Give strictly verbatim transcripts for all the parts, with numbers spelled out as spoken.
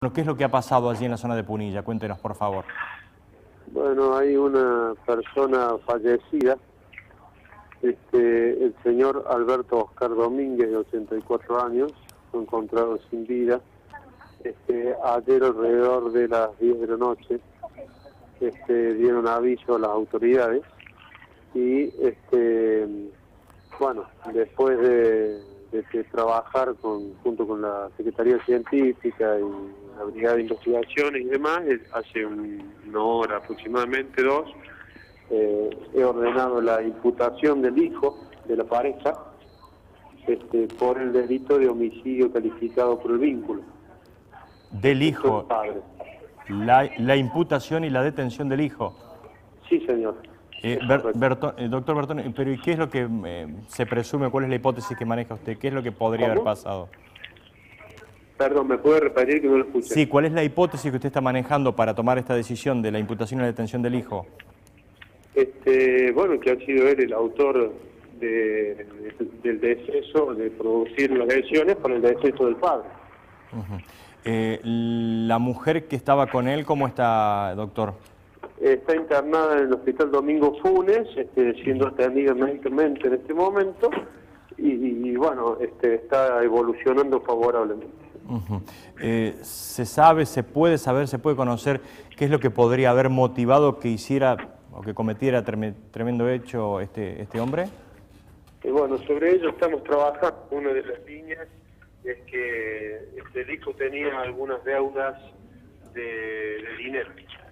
¿Qué es lo que ha pasado allí en la zona de Punilla? Cuéntenos, por favor. Bueno, hay una persona fallecida, este, el señor Alberto Oscar Domínguez, de ochenta y cuatro años, fue encontrado sin vida. Este, ayer alrededor de las diez de la noche este, dieron aviso a las autoridades y, este, bueno, después de, de, de trabajar con, junto con la Secretaría Científica y la Brigada de Investigaciones y demás, hace un, una hora aproximadamente, dos, eh, he ordenado la imputación del hijo de la pareja este, por el delito de homicidio calificado por el vínculo. Del hijo, padre. La, la imputación y la detención del hijo. Sí, señor. Eh, Ber, Berto, eh, doctor Bertone, pero ¿y qué es lo que eh, se presume? ¿Cuál es la hipótesis que maneja usted? ¿Qué es lo que podría ¿Cómo? haber pasado? Perdón, ¿me puede repetir que no lo escuché? Sí, ¿cuál es la hipótesis que usted está manejando para tomar esta decisión de la imputación y la detención del hijo? Este, bueno, que ha sido él el autor de, de, del deceso, de producir las lesiones por el deceso del padre. Uh-huh. eh, ¿La mujer que estaba con él, cómo está, doctor? Está internada en el Hospital Domingo Funes, este, siendo atendida médicamente en este momento, y, y bueno, este, está evolucionando favorablemente. Uh-huh. eh, ¿Se sabe, se puede saber, se puede conocer qué es lo que podría haber motivado que hiciera o que cometiera trem tremendo hecho este, este hombre? Y bueno, sobre ello estamos trabajando. Una de las líneas es que este, el hijo tenía algunas deudas de, de dinero.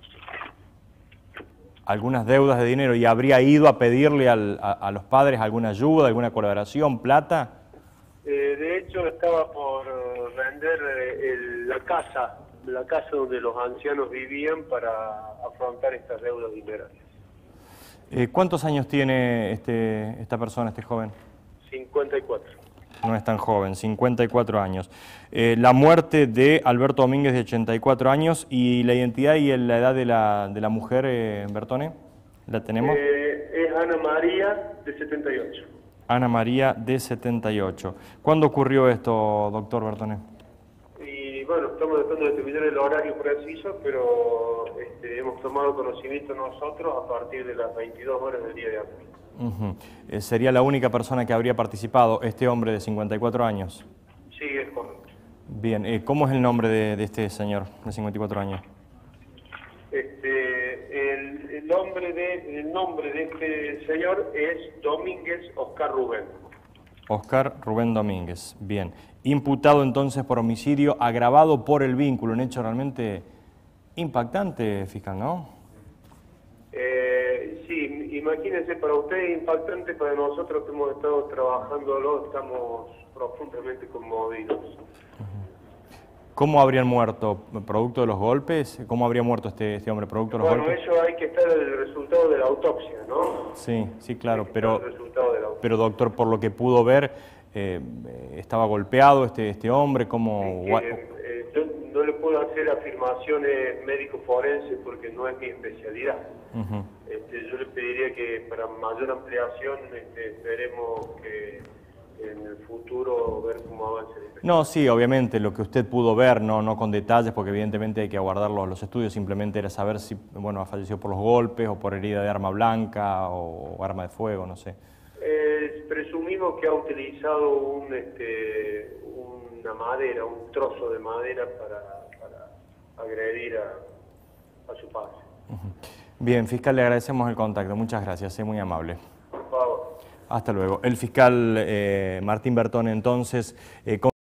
Algunas deudas de dinero, y habría ido a pedirle al, a, a los padres alguna ayuda, alguna colaboración, plata. Eh, de hecho, estaba por vender eh, el, la casa, la casa donde los ancianos vivían para afrontar estas deudas dinerarias. Eh, ¿Cuántos años tiene este, esta persona, este joven? cincuenta y cuatro. No es tan joven, cincuenta y cuatro años. Eh, la muerte de Alberto Domínguez, de ochenta y cuatro años, y la identidad y la edad de la, de la mujer, eh, Bertone, ¿la tenemos? Eh, es Ana María, de setenta y ocho. Ana María, de setenta y ocho. ¿Cuándo ocurrió esto, doctor Bertone? Y bueno, estamos tratando de determinar el horario preciso, pero este, hemos tomado conocimiento nosotros a partir de las veintidós horas del día de hoy. Uh-huh. eh, ¿Sería la única persona que habría participado, este hombre de cincuenta y cuatro años? Sí, es correcto. Bien, eh, ¿cómo es el nombre de, de este señor de cincuenta y cuatro años? Este, el, el, nombre de, el nombre de este señor es Domínguez Oscar Rubén. Oscar Rubén Domínguez, bien. Imputado entonces por homicidio agravado por el vínculo, un hecho realmente impactante, fiscal, ¿no? Eh, sí, imagínense, para usted impactante, para nosotros que hemos estado trabajándolo, estamos profundamente conmovidos. ¿Cómo habrían muerto? ¿Producto de los golpes? ¿Cómo habría muerto este, este hombre? ¿Producto de los bueno, golpes? Bueno, eso hay que estar el resultado de la autopsia, ¿no? Sí, sí, claro, pero, pero, pero doctor, por lo que pudo ver, eh, ¿estaba golpeado este, este hombre? ¿Cómo...? Es que, eh, yo no le puedo hacer afirmaciones médico-forenses porque no es mi especialidad. Uh-huh. este, yo le pediría que para mayor ampliación este, esperemos que en el futuro ver cómo avanza el investigación. No, sí, obviamente, lo que usted pudo ver, no, no con detalles, porque evidentemente hay que aguardar los, los estudios, simplemente era saber si, bueno, ha fallecido por los golpes o por herida de arma blanca o, o arma de fuego, no sé. Eh, presumimos que ha utilizado un, este, una madera, un trozo de madera para, para agredir a, a su padre. Uh-huh. Bien, fiscal, le agradecemos el contacto, muchas gracias, es muy amable. Por favor. Hasta luego. El fiscal eh, Martín Bertone, entonces... Eh,